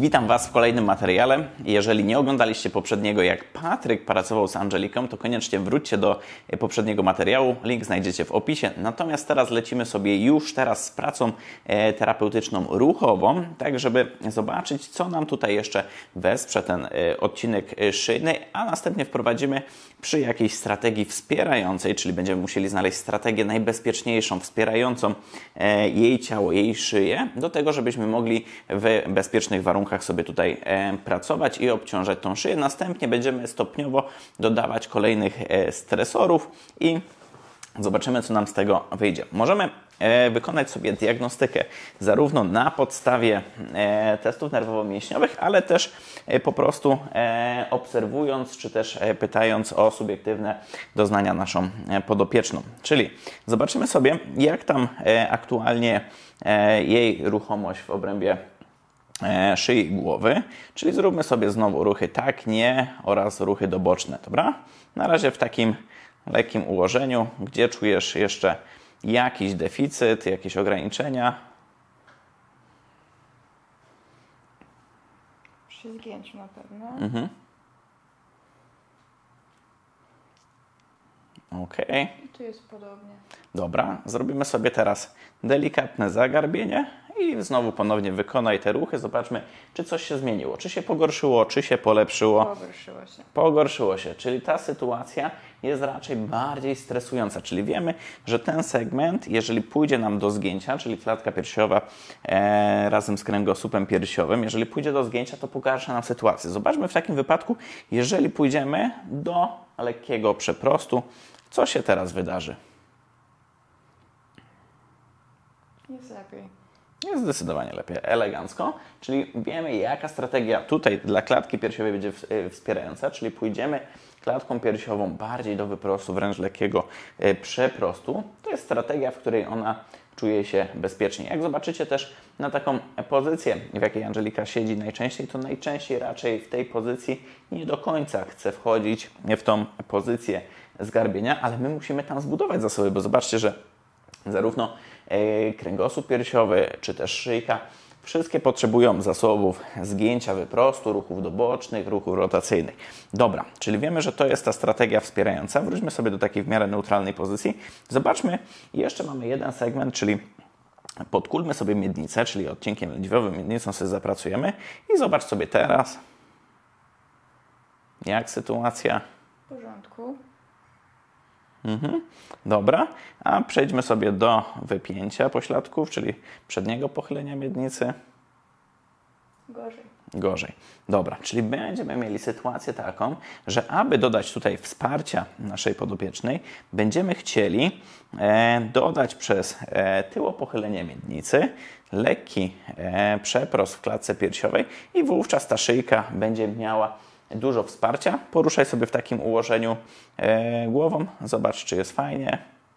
Witam Was w kolejnym materiale. Jeżeli nie oglądaliście poprzedniego, jak Patryk pracował z Angeliką, to koniecznie wróćcie do poprzedniego materiału. Link znajdziecie w opisie. Natomiast teraz lecimy sobie już teraz z pracą terapeutyczną ruchową, tak żeby zobaczyć, co nam tutaj jeszcze wesprze ten odcinek szyjny, a następnie wprowadzimy przy jakiejś strategii wspierającej, czyli będziemy musieli znaleźć strategię najbezpieczniejszą, wspierającą jej ciało, jej szyję, do tego, żebyśmy mogli w bezpiecznych warunkach sobie tutaj pracować i obciążać tą szyję. Następnie będziemy stopniowo dodawać kolejnych stresorów i zobaczymy, co nam z tego wyjdzie. Możemy wykonać sobie diagnostykę zarówno na podstawie testów nerwowo-mięśniowych, ale też po prostu obserwując, czy też pytając o subiektywne doznania naszą podopieczną. Czyli zobaczymy sobie, jak tam aktualnie jej ruchomość w obrębie szyi i głowy, czyli zróbmy sobie znowu ruchy tak, nie oraz ruchy doboczne, dobra? Na razie w takim lekkim ułożeniu, gdzie czujesz jeszcze jakiś deficyt, jakieś ograniczenia. Przy zgięciu na pewno. Ok. I tu jest podobnie. Dobra, zrobimy sobie teraz delikatne zagarbienie i znowu ponownie wykonaj te ruchy. Zobaczmy, czy coś się zmieniło, czy się pogorszyło, czy się polepszyło. Pogorszyło się. Pogorszyło się, czyli ta sytuacja jest raczej bardziej stresująca, czyli wiemy, że ten segment, jeżeli pójdzie nam do zgięcia, czyli klatka piersiowa razem z kręgosłupem piersiowym, jeżeli pójdzie do zgięcia, to pogarsza nam sytuację. Zobaczmy w takim wypadku, jeżeli pójdziemy do lekkiego przeprostu, co się teraz wydarzy? Jest lepiej. Jest zdecydowanie lepiej, elegancko, czyli wiemy, jaka strategia tutaj dla klatki piersiowej będzie wspierająca, czyli pójdziemy klatką piersiową bardziej do wyprostu, wręcz lekkiego przeprostu. To jest strategia, w której ona czuje się bezpiecznie. Jak zobaczycie też na taką pozycję, w jakiej Angelika siedzi najczęściej, to najczęściej raczej w tej pozycji nie do końca chce wchodzić w tą pozycję zgarbienia, ale my musimy tam zbudować zasoby, bo zobaczcie, że zarówno kręgosłup piersiowy, czy też szyjka, wszystkie potrzebują zasobów zgięcia, wyprostu, ruchów dobocznych, ruchów rotacyjnych. Dobra, czyli wiemy, że to jest ta strategia wspierająca. Wróćmy sobie do takiej w miarę neutralnej pozycji. Zobaczmy, jeszcze mamy jeden segment, czyli podkulmy sobie miednicę, czyli odcinkiem lędźwiowym miednicą sobie zapracujemy i zobacz sobie teraz, jak sytuacja. W porządku. Dobra, a przejdźmy sobie do wypięcia pośladków, czyli przedniego pochylenia miednicy. Gorzej. Gorzej. Dobra, czyli będziemy mieli sytuację taką, że aby dodać tutaj wsparcia naszej podopiecznej, będziemy chcieli dodać przez tyłopochylenie miednicy lekki przeprost w klatce piersiowej i wówczas ta szyjka będzie miała dużo wsparcia. Poruszaj sobie w takim ułożeniu głową. Zobacz, czy jest fajnie.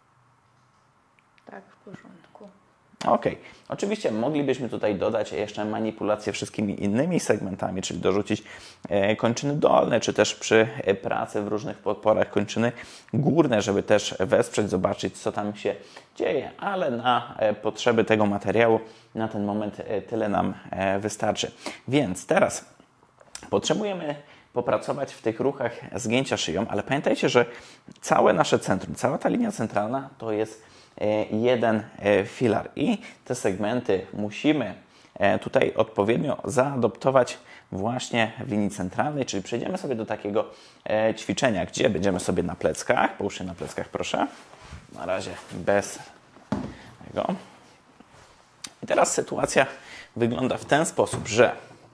Tak, w porządku. Ok. Oczywiście moglibyśmy tutaj dodać jeszcze manipulację wszystkimi innymi segmentami, czyli dorzucić kończyny dolne, czy też przy pracy w różnych podporach kończyny górne, żeby też wesprzeć, zobaczyć, co tam się dzieje. Ale na potrzeby tego materiału na ten moment tyle nam wystarczy. Więc teraz potrzebujemy popracować w tych ruchach zgięcia szyją, ale pamiętajcie, że całe nasze centrum, cała ta linia centralna to jest jeden filar i te segmenty musimy tutaj odpowiednio zaadoptować właśnie w linii centralnej, czyli przejdziemy sobie do takiego ćwiczenia, gdzie będziemy sobie na pleckach, połóż się na pleckach proszę, na razie bez tego. I teraz sytuacja wygląda w ten sposób, że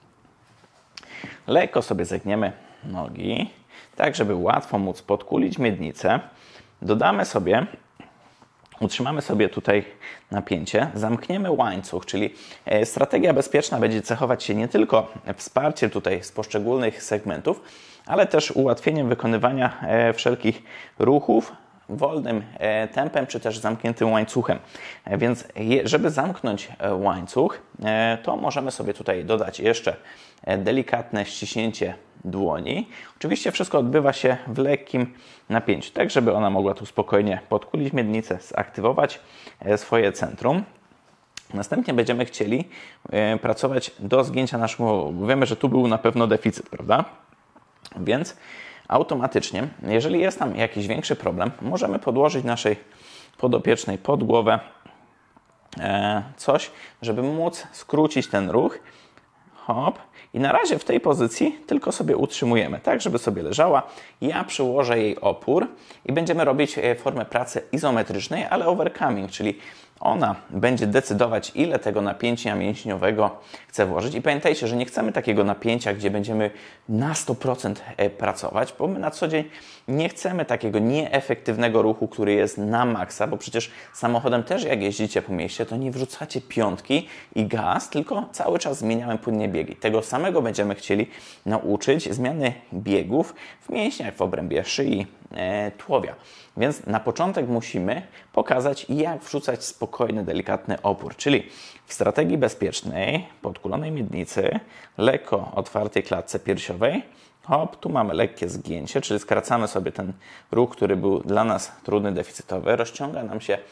lekko sobie zegniemy nogi, tak żeby łatwo móc podkulić miednicę. Dodamy sobie, utrzymamy sobie tutaj napięcie, zamkniemy łańcuch, czyli strategia bezpieczna będzie cechować się nie tylko wsparciem tutaj z poszczególnych segmentów, ale też ułatwieniem wykonywania wszelkich ruchów wolnym tempem, czy też zamkniętym łańcuchem. Więc żeby zamknąć łańcuch, to możemy sobie tutaj dodać jeszcze delikatne ściśnięcie dłoni. Oczywiście wszystko odbywa się w lekkim napięciu, tak żeby ona mogła tu spokojnie podkulić miednicę, zaktywować swoje centrum. Następnie będziemy chcieli pracować do zgięcia naszego. Wiemy, że tu był na pewno deficyt, prawda? Więc automatycznie, jeżeli jest tam jakiś większy problem, możemy podłożyć naszej podopiecznej pod głowę coś, żeby móc skrócić ten ruch. Hop. I na razie w tej pozycji tylko sobie utrzymujemy, tak żeby sobie leżała. Ja przyłożę jej opór i będziemy robić formę pracy izometrycznej, ale overcoming, czyli ona będzie decydować, ile tego napięcia mięśniowego chce włożyć. I pamiętajcie, że nie chcemy takiego napięcia, gdzie będziemy na 100% pracować, bo my na co dzień nie chcemy takiego nieefektywnego ruchu, który jest na maksa, bo przecież samochodem też jak jeździcie po mieście, to nie wrzucacie piątki i gaz, tylko cały czas zmieniamy płynnie biegi. Tego samego będziemy chcieli nauczyć zmiany biegów w mięśniach, w obrębie szyi, tułowia. Więc na początek musimy pokazać, jak wrzucać spokojny, delikatny opór. Czyli w strategii bezpiecznej, podkulonej miednicy, lekko otwartej klatce piersiowej, hop, tu mamy lekkie zgięcie, czyli skracamy sobie ten ruch, który był dla nas trudny, deficytowy. Rozciąga nam się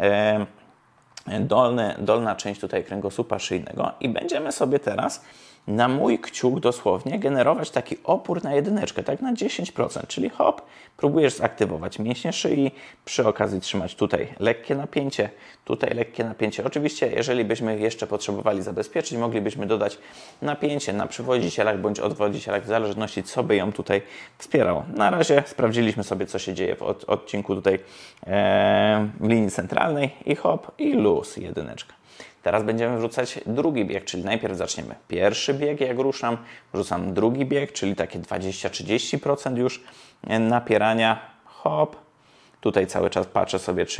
dolna część tutaj kręgosłupa szyjnego i będziemy sobie teraz na mój kciuk dosłownie generować taki opór na jedyneczkę, tak na 10%, czyli hop, próbujesz zaktywować mięśnie szyi, przy okazji trzymać tutaj lekkie napięcie, tutaj lekkie napięcie. Oczywiście, jeżeli byśmy jeszcze potrzebowali zabezpieczyć, moglibyśmy dodać napięcie na przywodzicielach bądź odwodzicielach, w zależności co by ją tutaj wspierało. Na razie sprawdziliśmy sobie, co się dzieje w odcinku tutaj linii centralnej i hop, i luz, jedyneczka. Teraz będziemy wrzucać drugi bieg, czyli najpierw zaczniemy pierwszy bieg, jak ruszam, wrzucam drugi bieg, czyli takie 20-30% już napierania, hop. Tutaj cały czas patrzę sobie, czy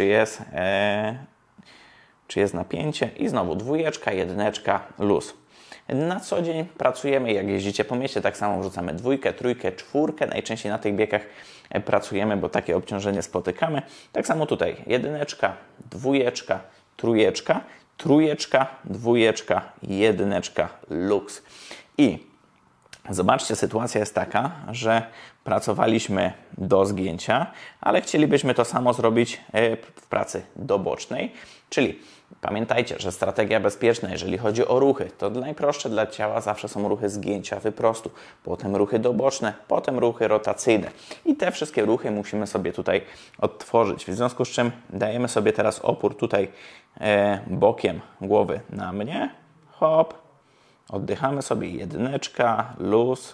jest napięcie i znowu dwójeczka, jedyneczka, luz. Na co dzień pracujemy, jak jeździcie po mieście, tak samo wrzucamy dwójkę, trójkę, czwórkę. Najczęściej na tych biegach pracujemy, bo takie obciążenie spotykamy. Tak samo tutaj jedyneczka, dwójeczka, trójeczka, trójeczka, dwójeczka, jedyneczka, luks. I zobaczcie, sytuacja jest taka, że pracowaliśmy do zgięcia, ale chcielibyśmy to samo zrobić w pracy dobocznej, czyli pamiętajcie, że strategia bezpieczna, jeżeli chodzi o ruchy, to najprostsze dla ciała zawsze są ruchy zgięcia, wyprostu, potem ruchy doboczne, potem ruchy rotacyjne. I te wszystkie ruchy musimy sobie tutaj odtworzyć. W związku z czym dajemy sobie teraz opór tutaj bokiem głowy na mnie. Hop. Oddychamy sobie jedyneczka, luz,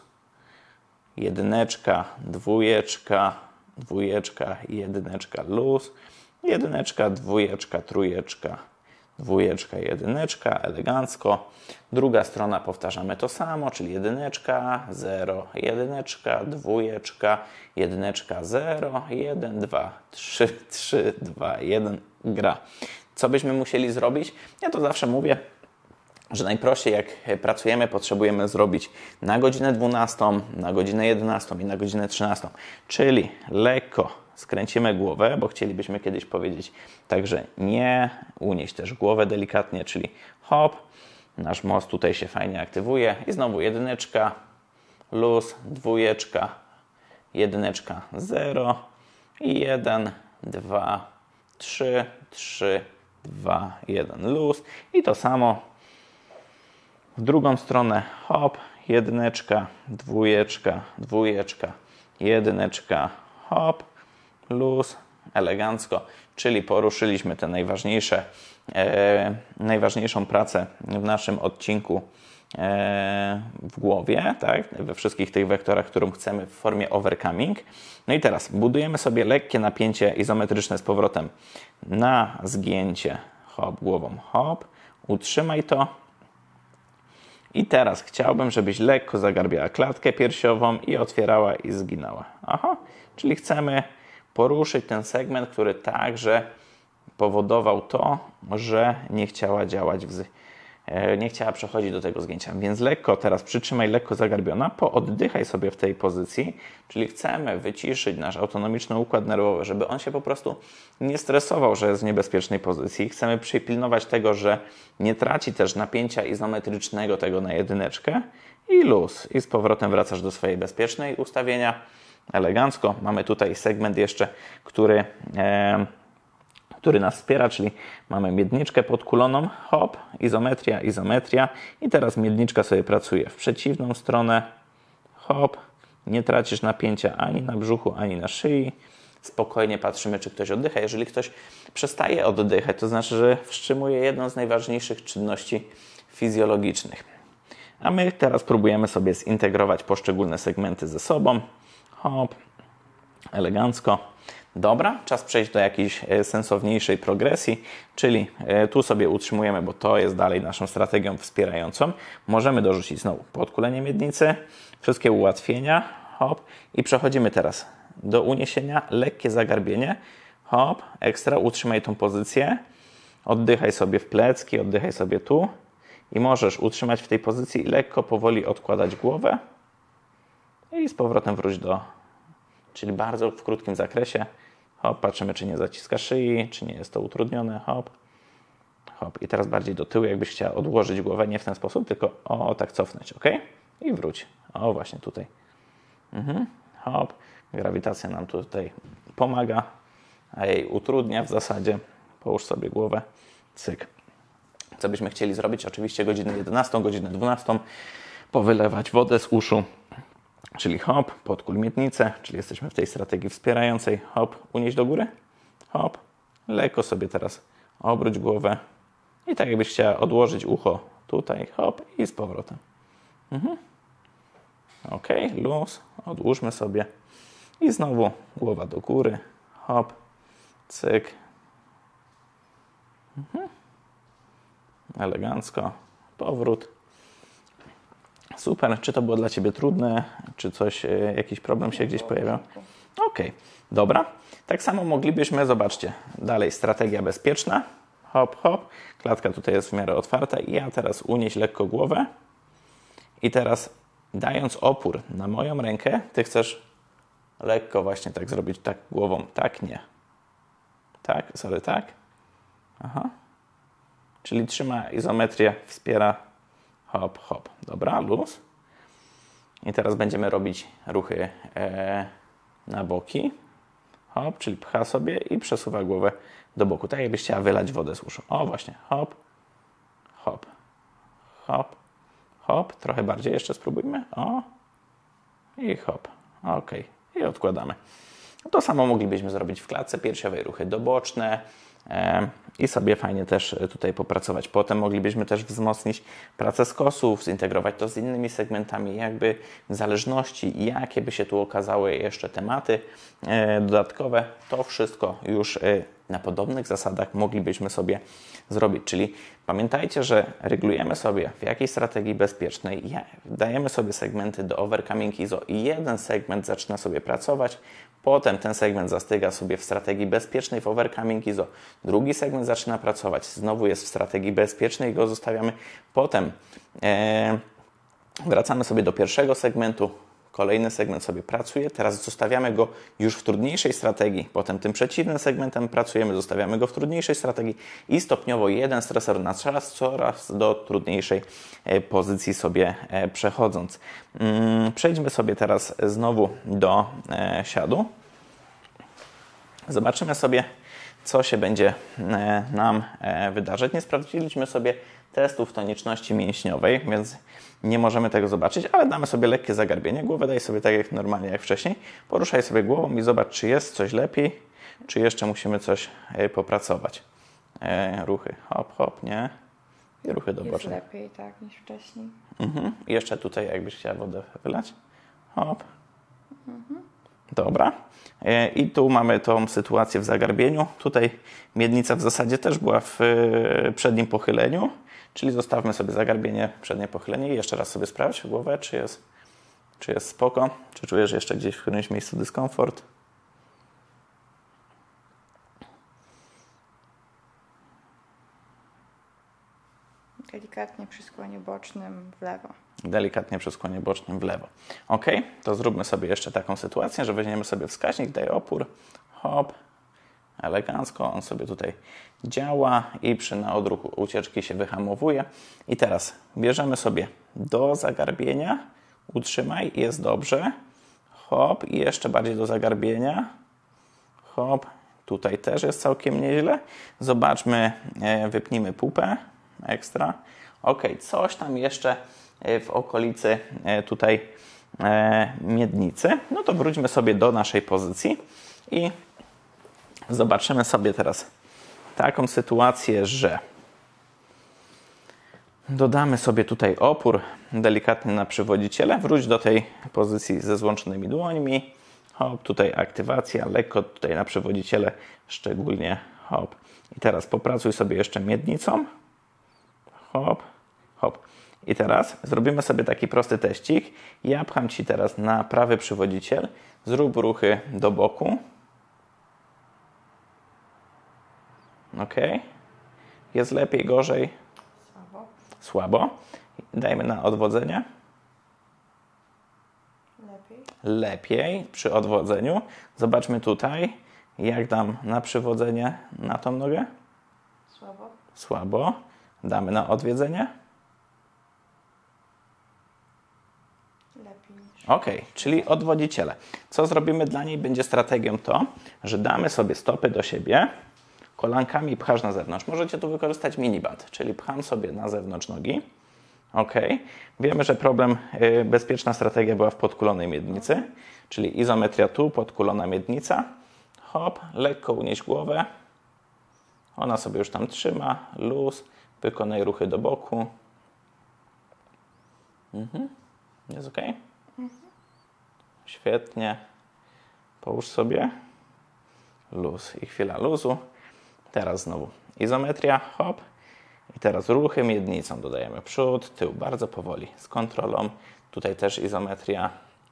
jedyneczka, dwójeczka, dwójeczka, jedyneczka, luz, jedyneczka, dwójeczka, trójeczka, dwójeczka, jedyneczka, elegancko. Druga strona powtarzamy to samo, czyli jedyneczka, 0, jedyneczka, dwójeczka, jedyneczka, 0, 1, 2, 3, 3, 2, 1, gra. Co byśmy musieli zrobić? Ja to zawsze mówię, że najprościej jak pracujemy, potrzebujemy zrobić na godzinę 12, na godzinę 11 i na godzinę 13. Czyli lekko skręcimy głowę, bo chcielibyśmy kiedyś powiedzieć, także nie unieść też głowę delikatnie, czyli hop, nasz most tutaj się fajnie aktywuje i znowu jedyneczka, luz, dwójeczka, jedyneczka, 0 i 1, 2, 3, 3, 2, 1, luz i to samo w drugą stronę, hop, jedyneczka, dwójeczka, dwójeczka, jedyneczka, hop, luz, elegancko, czyli poruszyliśmy te najważniejszą pracę w naszym odcinku w głowie, tak, we wszystkich tych wektorach, którą chcemy w formie overcoming. No i teraz budujemy sobie lekkie napięcie izometryczne z powrotem na zgięcie, hop, głową, hop, utrzymaj to. I teraz chciałbym, żebyś lekko zagarbiała klatkę piersiową i otwierała i zginęła. Aha, czyli chcemy poruszyć ten segment, który także powodował to, że nie chciała działać, nie chciała przechodzić do tego zgięcia. Więc lekko teraz przytrzymaj, lekko zagarbiona, pooddychaj sobie w tej pozycji, czyli chcemy wyciszyć nasz autonomiczny układ nerwowy, żeby on się po prostu nie stresował, że jest w niebezpiecznej pozycji. Chcemy przypilnować tego, że nie traci też napięcia izometrycznego tego na jedyneczkę i luz. I z powrotem wracasz do swojej bezpiecznej ustawienia. Elegancko. Mamy tutaj segment jeszcze, który który nas wspiera, czyli mamy miedniczkę podkuloną, hop, izometria, izometria i teraz miedniczka sobie pracuje w przeciwną stronę, hop, nie tracisz napięcia ani na brzuchu, ani na szyi, spokojnie patrzymy, czy ktoś oddycha. Jeżeli ktoś przestaje oddychać, to znaczy, że wstrzymuje jedną z najważniejszych czynności fizjologicznych. A my teraz próbujemy sobie zintegrować poszczególne segmenty ze sobą, hop, elegancko. Dobra, czas przejść do jakiejś sensowniejszej progresji, czyli tu sobie utrzymujemy, bo to jest dalej naszą strategią wspierającą. Możemy dorzucić znowu podkulenie miednicy, wszystkie ułatwienia, hop, i przechodzimy teraz do uniesienia, lekkie zagarbienie, hop, ekstra, utrzymaj tą pozycję, oddychaj sobie w plecki, oddychaj sobie tu i możesz utrzymać w tej pozycji i lekko, powoli odkładać głowę i z powrotem wróć do, czyli bardzo w krótkim zakresie. Hop, patrzymy, czy nie zaciska szyi, czy nie jest to utrudnione. Hop, hop. I teraz bardziej do tyłu, jakbyś chciała odłożyć głowę, nie w ten sposób, tylko tak cofnąć, ok? I wróć. O, właśnie tutaj. Hop. Grawitacja nam tutaj pomaga, a jej utrudnia w zasadzie. Połóż sobie głowę. Cyk. Co byśmy chcieli zrobić? Oczywiście godzinę 11, godzinę 12. Powylewać wodę z uszu. Czyli hop, podkól miednicę, czyli jesteśmy w tej strategii wspierającej. Hop, unieś do góry. Hop, lekko sobie teraz obróć głowę. I tak jakbyś chciała odłożyć ucho tutaj. Hop i z powrotem. Ok, luz. Odłóżmy sobie. I znowu głowa do góry. Hop, cyk. Elegancko. Powrót. Super. Czy to było dla Ciebie trudne? Czy coś, jakiś problem się gdzieś pojawiał? Ok, dobra. Tak samo moglibyśmy, zobaczcie, dalej strategia bezpieczna. Hop, hop. Klatka tutaj jest w miarę otwarta i ja teraz unieś lekko głowę. I teraz dając opór na moją rękę, Ty chcesz lekko właśnie tak zrobić, tak głową, tak, nie. Tak, sorry, tak. Aha. Czyli trzyma izometrię, wspiera. Hop, hop. Dobra, luz. I teraz będziemy robić ruchy na boki. Hop, czyli pcha sobie i przesuwa głowę do boku. Tak jakbyś chciała wylać wodę z uszu. O, właśnie. Hop, hop, hop, hop. Trochę bardziej jeszcze spróbujmy. O. I hop. Ok. I odkładamy. To samo moglibyśmy zrobić w klatce piersiowej. Ruchy doboczne. I sobie fajnie też tutaj popracować. Potem moglibyśmy też wzmocnić pracę skosów, zintegrować to z innymi segmentami, jakby w zależności, jakie by się tu okazały jeszcze tematy dodatkowe, to wszystko już na podobnych zasadach moglibyśmy sobie zrobić. Czyli pamiętajcie, że regulujemy sobie w jakiejś strategii bezpiecznej, dajemy sobie segmenty do overcoming ISO i jeden segment zaczyna sobie pracować, potem ten segment zastyga sobie w strategii bezpiecznej w overcoming ISO, drugi segment zaczyna pracować, znowu jest w strategii bezpiecznej i go zostawiamy, potem wracamy sobie do pierwszego segmentu, kolejny segment sobie pracuje, teraz zostawiamy go już w trudniejszej strategii, potem tym przeciwnym segmentem pracujemy, zostawiamy go w trudniejszej strategii i stopniowo jeden stresor na czas, coraz do trudniejszej pozycji sobie przechodząc. Przejdźmy sobie teraz znowu do siadu. Zobaczymy sobie, co się będzie nam wydarzać. Nie sprawdziliśmy sobie testów toniczności mięśniowej, więc nie możemy tego zobaczyć, ale damy sobie lekkie zagarbienie. Głowę daj sobie tak jak normalnie, jak wcześniej. Poruszaj sobie głową i zobacz, czy jest coś lepiej, czy jeszcze musimy coś popracować. Ruchy hop, hop, nie? I ruchy doboczne. Jest lepiej, tak, niż wcześniej. I jeszcze tutaj, jakbyś chciała wodę wylać. Hop. Dobra. I tu mamy tą sytuację w zagarbieniu. Tutaj miednica w zasadzie też była w przednim pochyleniu, czyli zostawmy sobie zagarbienie, przednie pochylenie i jeszcze raz sobie sprawdź głowę, czy jest spoko, czy czujesz jeszcze gdzieś w którymś miejscu dyskomfort. Delikatnie przy skłonie bocznym w lewo. Delikatnie przy skłonie bocznym w lewo. Ok, to zróbmy sobie jeszcze taką sytuację, że weźmiemy sobie wskaźnik, daj opór, hop, elegancko, on sobie tutaj działa i na odruchu ucieczki się wyhamowuje. I teraz bierzemy sobie do zagarbienia, utrzymaj, jest dobrze, hop i jeszcze bardziej do zagarbienia, hop, Tutaj też jest całkiem nieźle. Zobaczmy, wypnijmy pupę. Ekstra. Ok, coś tam jeszcze w okolicy tutaj miednicy. No to wróćmy sobie do naszej pozycji i zobaczymy sobie teraz taką sytuację, że dodamy sobie tutaj opór delikatny na przywodziciele. Wróć do tej pozycji ze złączonymi dłońmi. Hop, tutaj aktywacja, lekko tutaj na przywodziciele, szczególnie hop. I teraz popracuj sobie jeszcze miednicą. Hop, hop. I teraz zrobimy sobie taki prosty teścik. Ja pcham Ci teraz na prawy przywodziciel. Zrób ruchy do boku. Ok. Jest lepiej, gorzej? Słabo. Słabo. Dajmy na odwodzenie. Lepiej. Lepiej przy odwodzeniu. Zobaczmy tutaj, jak dam na przywodzenie na tą nogę. Słabo. Słabo. Damy na odwiedzenie. Lepiej niż. Ok, czyli odwodziciele. Co zrobimy dla niej? Będzie strategią to, że damy sobie stopy do siebie, kolankami pchasz na zewnątrz. Możecie tu wykorzystać miniband, czyli pcham sobie na zewnątrz nogi. Ok. Wiemy, że problem, bezpieczna strategia była w podkulonej miednicy, czyli izometria tu, podkulona miednica. Hop, lekko unieś głowę. Ona sobie już tam trzyma, luz, wykonaj ruchy do boku. Jest ok? Świetnie. Połóż sobie. Luz i chwila luzu. Teraz znowu izometria, hop. I teraz ruchy miednicą dodajemy przód, tył, bardzo powoli, z kontrolą. Tutaj też izometria.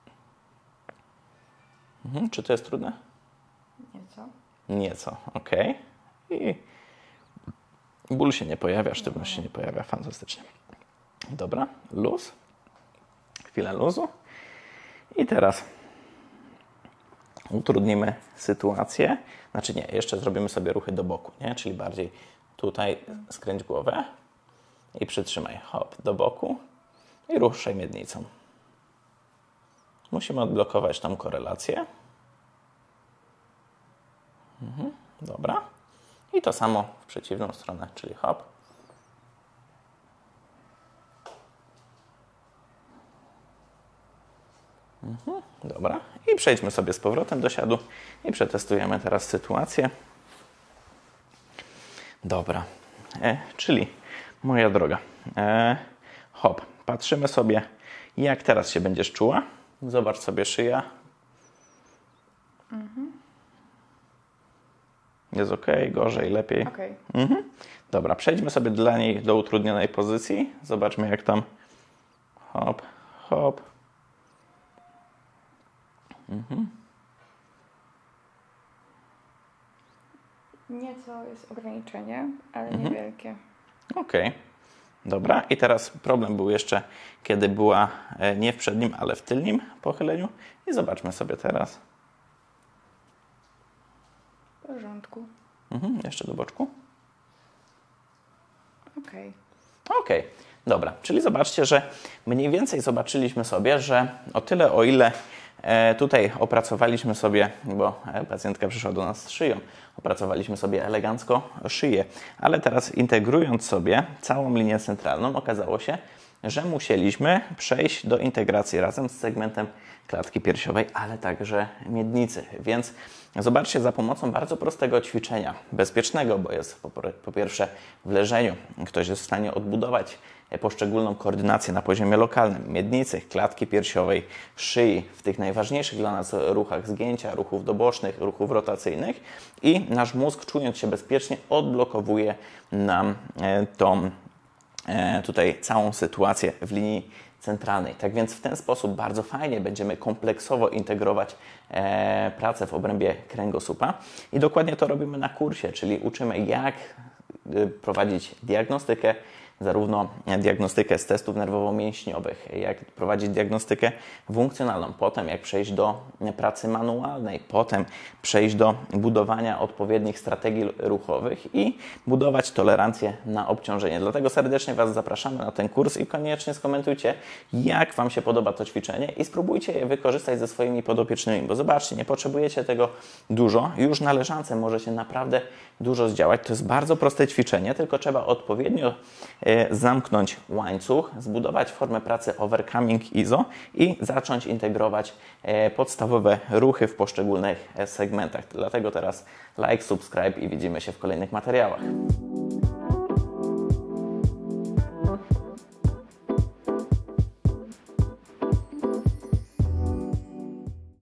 Czy to jest trudne? Nieco. Nieco, ok. I ból się nie pojawia, sztywność się nie pojawia, fantastycznie. Dobra, luz. Chwilę luzu. I teraz utrudnimy sytuację. Znaczy nie, jeszcze zrobimy sobie ruchy do boku, nie? Czyli bardziej tutaj skręć głowę i przytrzymaj. Hop, do boku i ruszaj miednicą. Musimy odblokować tą korelację. Dobra. I to samo w przeciwną stronę, czyli hop. Dobra. I przejdźmy sobie z powrotem do siadu i przetestujemy teraz sytuację. Dobra. Czyli, moja droga, hop, patrzymy sobie, jak teraz się będziesz czuła. Zobacz sobie szyja. Jest ok, gorzej, lepiej. Okej. Dobra, przejdźmy sobie dla niej do utrudnionej pozycji. Zobaczmy, jak tam. Hop, hop. Nieco jest ograniczenie, ale niewielkie. Ok. Dobra, i teraz problem był jeszcze, kiedy była nie w przednim, ale w tylnym pochyleniu. I zobaczmy sobie teraz. W porządku. Jeszcze do boczku. Okej. Okej, dobra, czyli zobaczcie, że mniej więcej zobaczyliśmy sobie, że o tyle, o ile tutaj opracowaliśmy sobie, bo pacjentka przyszła do nas z szyją, opracowaliśmy sobie elegancko szyję, ale teraz integrując sobie całą linię centralną, okazało się, że musieliśmy przejść do integracji razem z segmentem klatki piersiowej, ale także miednicy. Więc zobaczcie, za pomocą bardzo prostego ćwiczenia, bezpiecznego, bo jest po pierwsze w leżeniu, ktoś jest w stanie odbudować poszczególną koordynację na poziomie lokalnym, miednicy, klatki piersiowej, szyi, w tych najważniejszych dla nas ruchach zgięcia, ruchów dobocznych, ruchów rotacyjnych i nasz mózg, czując się bezpiecznie, odblokowuje nam tą tutaj całą sytuację w linii centralnej. Tak więc w ten sposób bardzo fajnie będziemy kompleksowo integrować pracę w obrębie kręgosłupa i dokładnie to robimy na kursie, czyli uczymy, jak prowadzić diagnostykę, zarówno diagnostykę z testów nerwowo-mięśniowych, jak prowadzić diagnostykę funkcjonalną, potem jak przejść do pracy manualnej, potem przejść do budowania odpowiednich strategii ruchowych i budować tolerancję na obciążenie. Dlatego serdecznie Was zapraszamy na ten kurs i koniecznie skomentujcie, jak Wam się podoba to ćwiczenie i spróbujcie je wykorzystać ze swoimi podopiecznymi, bo zobaczcie, nie potrzebujecie tego dużo. Już na leżance możecie naprawdę dużo zdziałać. To jest bardzo proste ćwiczenie, tylko trzeba odpowiednio zamknąć łańcuch, zbudować formę pracy overcoming ISO i zacząć integrować podstawowe ruchy w poszczególnych segmentach. Dlatego teraz like, subscribe i widzimy się w kolejnych materiałach.